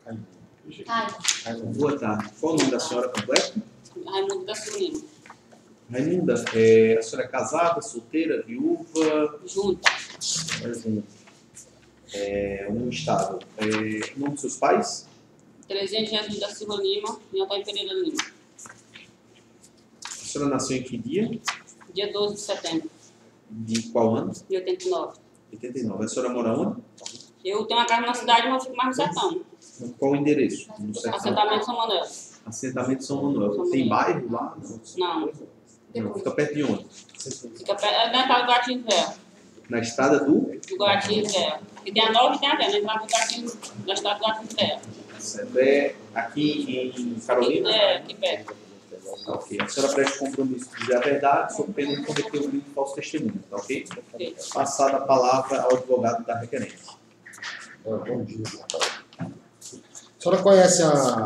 Raimundo. Boa tarde. Qual o nome da senhora completo? Raimundo da Silva Lima. Raimunda, a senhora é casada, solteira, viúva? Junta. Um estado. O nome dos seus pais? Terezinha Jesus da Silva Lima e Antônio Pereira Lima. A senhora nasceu em que dia? Dia 12 de setembro De qual ano? de 89. 89. A senhora mora onde? Eu tenho uma casa na cidade, mas eu fico mais no sertão. Qual o endereço? No sertão. Assentamento São Manuel. Assentamento São Manuel. São Tem Manuel. bairro lá? Não. Não. Fica perto de onde? Fica perto da entrada do Gatinho Velho. Na estrada do? Do Gatinho Velho. E tem a nova e tem a velha. Na entrada do Gatinho, da estrada do Gatinho Velho. É aqui em Carolina? Aqui perto. Ok. A senhora presta compromisso de dizer a verdade sob pena de cometer um crime de falso testemunho, tá ok? Ok. Passada a palavra ao advogado da requerência. Bom dia. A senhora conhece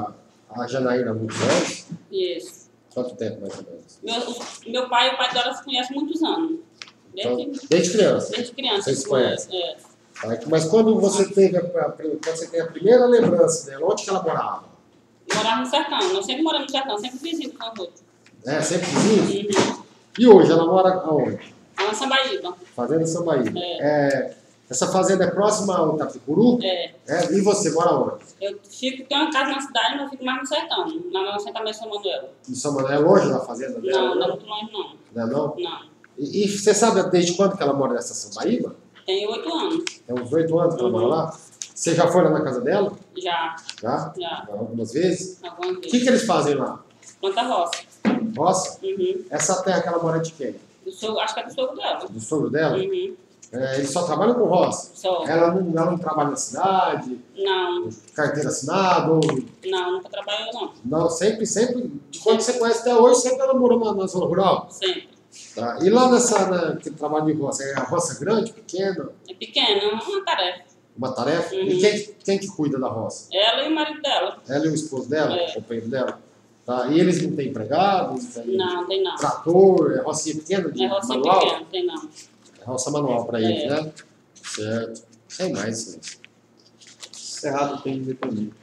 a Janaína há muitos anos? Isso. Quanto tempo, mais ou menos? Meu pai e o pai dela se conhecem há muitos anos. Desde criança? Desde criança. Vocês se conhecem? É. Mas quando você teve quando você tem a primeira lembrança dela, onde que ela morava? Morava no sertão. Nós sempre moramos no sertão, sempre vizinho com os outros. Sempre vizinho? Uhum. E hoje ela mora aonde? Lá na Sambaíba. Fazenda Sambaíba. Essa fazenda é próxima ao Itapicuru? E você mora onde? Eu tenho uma casa na cidade, mas eu fico mais no sertão, lá no assentamento São Manuel. Em São Manuel é longe da fazenda dela? Não é muito longe não. Não é não? Não. E você sabe desde quando que ela mora nessa Sambaíba? Tem 8 anos. Tem uns 8 anos que ela mora lá? Você já foi lá na casa dela? Já. Já? Já. Algumas vezes? Algumas O vezes. que eles fazem lá? Planta roça. Roça? Uhum. Essa terra que ela mora é de quem? Acho que é do sogro dela. Do sogro dela? Uhum. Eles só trabalham com roça? Só. Ela não trabalha na cidade? Não. Carteira assinada? Não, nunca trabalhou não. Não, sempre, de quando você conhece até hoje, sempre ela morou na zona rural? Sempre. Tá. E lá que trabalho de roça, é a roça grande, pequena? É pequena, é uma tarefa. Uma tarefa? Uhum. E quem que cuida da roça? Ela e o marido dela. Ela e o esposo dela? O companheiro dela? Tá. E eles não têm empregados? Não, tem não. Trator? É rocinha pequena? É rocinha manual? pequena, tem não. É roça manual para eles, né? Certo. Sem mais, Cerrado tem depoimento.